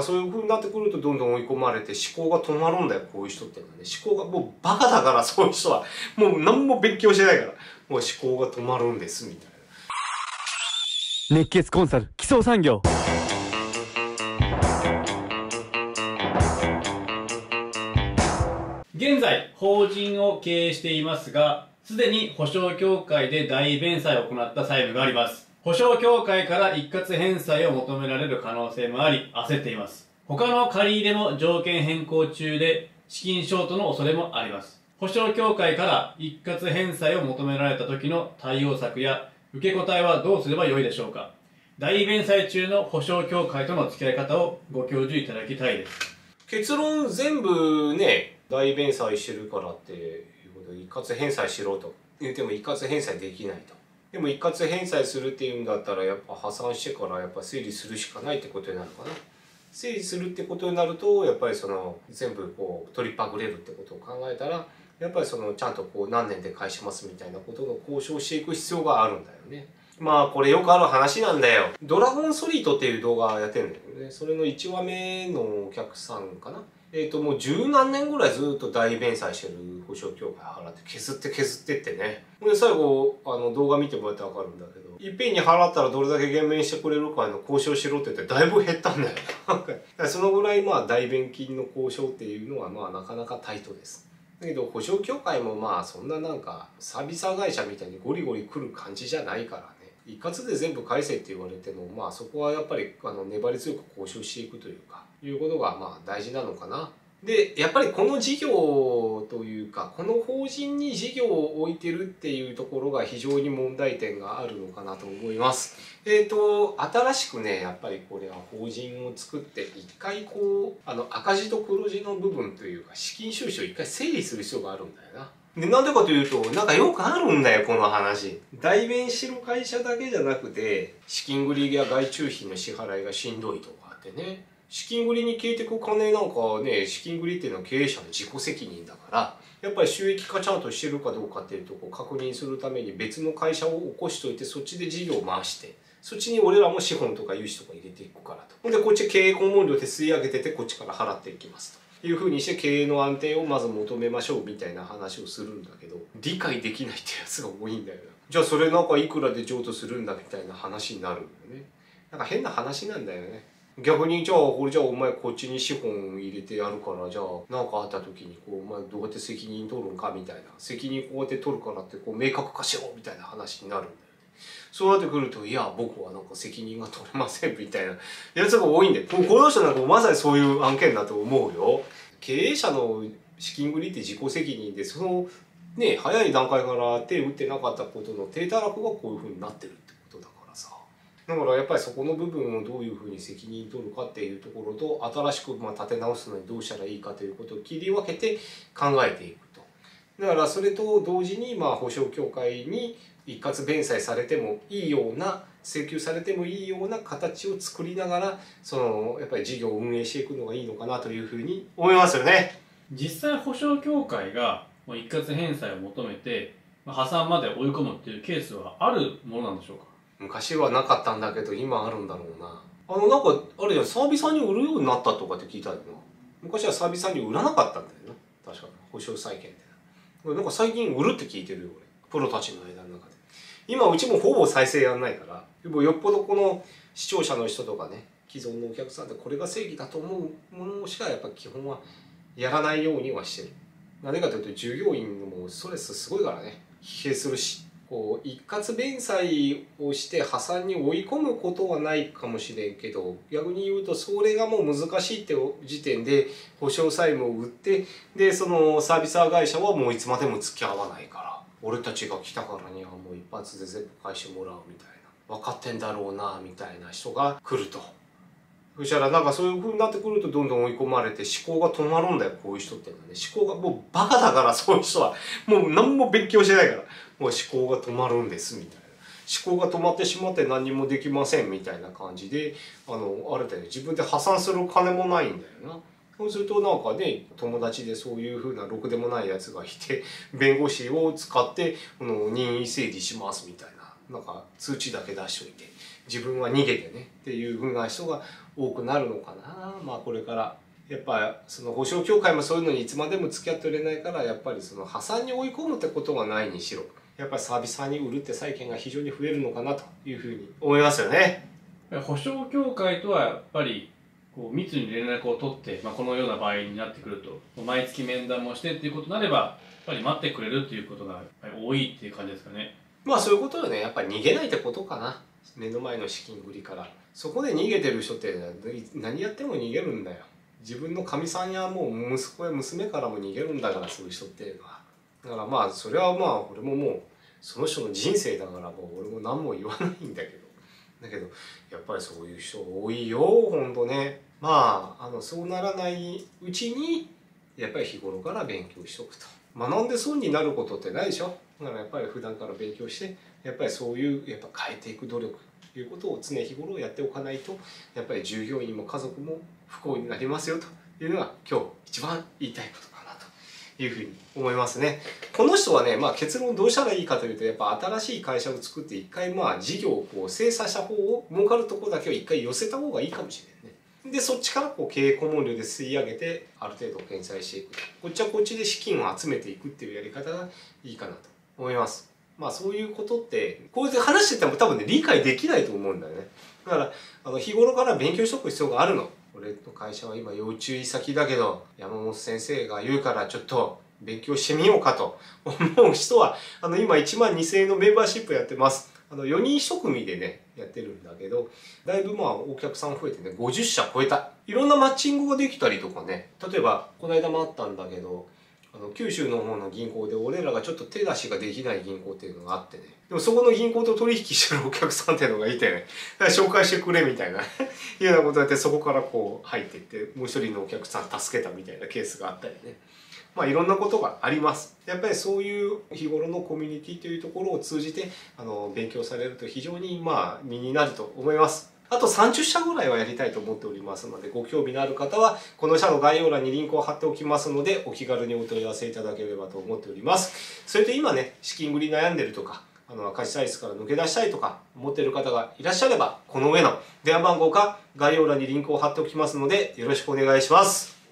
そういう風になってくるとどんどん追い込まれて思考が止まるんだよ、こういう人ってのはね。思考がもうバカだから、そういう人は。もう何も勉強してないから。もう思考が止まるんです、みたいな。 熱血コンサル、基礎産業。 現在、法人を経営していますが、すでに保証協会で代弁済を行った債務があります。保証協会から一括返済を求められる可能性もあり、焦っています。他の借り入れも条件変更中で、資金ショートの恐れもあります。保証協会から一括返済を求められた時の対応策や受け答えはどうすればよいでしょうか。代弁済中の保証協会との付き合い方をご教授いただきたいです。 結論全部ね、代弁済してるからっていうことで一括返済しろと言っても一括返済できないと。でも一括返済するっていうんだったらやっぱ破産してからやっぱ整理するしかないってことになるかな。整理するってことになるとやっぱりその全部こう取りっぱぐれるってことを考えたらやっぱりそのちゃんとこう何年で返しますみたいなことの交渉していく必要があるんだよね。まあこれよくある話なんだよ。ドラゴンソリートっていう動画やってるんだけどね。それの1話目のお客さんかな。もう十何年ぐらいずっと代弁済してる保証協会払って削ってってね。で最後動画見てもらってわかるんだけど、いっぺんに払ったらどれだけ減免してくれるかの交渉しろって言ってだいぶ減ったんだよ。そのぐらいまあ代弁金の交渉っていうのはまあなかなかタイトです。だけど保証協会もまあそんななんかサービス会社みたいにゴリゴリ来る感じじゃないからね。一括で全部返せって言われてもまあそこはやっぱり粘り強く交渉していくというかいうことがまあ大事なのかな。でやっぱりこの事業というかこの法人に事業を置いてるっていうところが非常に問題点があるのかなと思います。新しくねやっぱりこれは法人を作って一回こう赤字と黒字の部分というか資金収支を一回整理する必要があるんだよな。で、なんでかというと、なんかよくあるんだよ、この話。代弁してる会社だけじゃなくて、資金繰りや外注費の支払いがしんどいとかあってね。資金繰りに消えてく金なんかね、資金繰りっていうのは経営者の自己責任だから、やっぱり収益化ちゃんとしてるかどうかっていうとこを確認するために別の会社を起こしといて、そっちで事業を回して、そっちに俺らも資本とか融資とか入れていくからと。ほんで、こっち経営顧問料で吸い上げてて、こっちから払っていきますと。いうふうにして経営の安定をまず求めましょうみたいな話をするんだけど、理解できないってやつが多いんだよな。じゃあそれなんかいくらで譲渡するんだみたいな話になるんだよね。なんか変な話なんだよね。逆にじゃあこれじゃあお前こっちに資本入れてやるからじゃあ何かあった時にこうお前どうやって責任取るんかみたいな、責任こうやって取るからってこう明確化しろみたいな話になるんだよね。そうなってくると、いや、僕はなんか責任が取れませんみたいなやつが多いんで、この人なんかまさにそういう案件だと思うよ。経営者の資金繰りって自己責任で、そのね、早い段階から手を打ってなかったことの低たらくがこういうふうになってるってことだからさ。だからやっぱりそこの部分をどういうふうに責任取るかっていうところと、新しく立て直すのにどうしたらいいかということを切り分けて考えていくと。だからそれと同時に保証協会に一括弁済されてもいいような、請求されてもいいような形を作りながらやっぱり事業を運営していくのがいいのかなというふうに思いますよね。 実際保証協会が一括返済を求めて破産まで追い込むっていうケースはあるものなんでしょうか。 昔はなかったんだけど今あるんだろうな。なんかあれじゃ久々に売るようになったとかって聞いたよな。昔は久々に売らなかったんだよな、確か保証債権ってなんか最近売るって聞いてるよ俺、プロたちの間の中で。今うちもほぼ再生やんないから、よっぽどこの視聴者の人とかね、既存のお客さんってこれが正義だと思うものしかやっぱ基本はやらないようにはしてる。なぜかというと従業員もストレスすごいからね、疲弊するし、こう一括弁済をして破産に追い込むことはないかもしれんけど、逆に言うとそれがもう難しいって時点で保証債務を売って、でそのサービス会社はもういつまでも付き合わないから、俺たちが来たからにはもう一発で全部返してもらうみたいな、分かってんだろうなみたいな人が来ると。そしたらなんかそういう風になってくるとどんどん追い込まれて思考が止まるんだよ、こういう人ってのはね。思考がもうバカだから、そういう人はもう何も勉強してないから、もう思考が止まるんですみたいな。思考が止まってしまって何もできませんみたいな感じで、あれだよ、自分で破産する金もないんだよな。そうするとなんかね、友達でそういう風なろくでもないやつがいて、弁護士を使って任意整理しますみたいな、なんか通知だけ出しといて、 自分は逃げてねっていう風な人が多くなるのかな。まあこれからやっぱその保証協会もそういうのにいつまでも付き合っておれないから、やっぱりその破産に追い込むってことがないにしろ、やっぱりサービス派に売るって債権が非常に増えるのかなというふうに思いますよね。 保証協会とはやっぱりこう密に連絡を取って、このような場合になってくると毎月面談もしてっていうことになれば、やっぱり待ってくれるっていうことがやっぱり多いっていう感じですかね。 まあそういうことよね。やっぱり逃げないってことかな。目の前の資金繰りから。そこで逃げてる人って何やっても逃げるんだよ。自分のかみさんやもう息子や娘からも逃げるんだから、そういう人っていうのは。だからまあそれはまあ俺ももうその人の人生だから、もう俺も何も言わないんだけど。だけどやっぱりそういう人多いよ、ほんとね。まあそうならないうちにやっぱり日頃から勉強しておくと。学んで損になることってないでしょ。だからやっぱり普段から勉強して、やっぱりそういうやっぱ変えていく努力ということを常日頃やっておかないと、やっぱり従業員も家族も不幸になりますよというのが今日一番言いたいことかなというふうに思いますね。この人はね、結論どうしたらいいかというと、やっぱ新しい会社を作って一回事業をこう精査した方を、儲かるところだけを一回寄せた方がいいかもしれないね。でそっちからこう経営顧問料で吸い上げてある程度返済していく、こっちはこっちで資金を集めていくっていうやり方がいいかなと思います。そういうことってこうやって話してても多分ね理解できないと思うんだよね。だから日頃から勉強しておく必要があるの。俺の会社は今要注意先だけど、山本先生が言うからちょっと勉強してみようかと思う人は今1万2000円のメンバーシップやってます。4人1組でねやってるんだけど、だいぶお客さん増えてね50社超えた。いろんなマッチングができたりとかね、例えばこの間もあったんだけど、九州の方の銀行で俺らがちょっと手出しができない銀行っていうのがあってね、でもそこの銀行と取引してるお客さんっていうのがいてね、紹介してくれみたいないうようなことやって、そこからこう入っていってもう一人のお客さん助けたみたいなケースがあったりね。いろんなことがあります。やっぱりそういう日頃のコミュニティというところを通じて勉強されると非常に身になると思います。あと30社ぐらいはやりたいと思っておりますので、ご興味のある方はこの社の概要欄にリンクを貼っておきますので、お気軽にお問い合わせいただければと思っております。それと今ね、資金繰り悩んでるとか、赤字体質から抜け出したいとか思っている方がいらっしゃれば、この上の電話番号か概要欄にリンクを貼っておきますので、よろしくお願いします。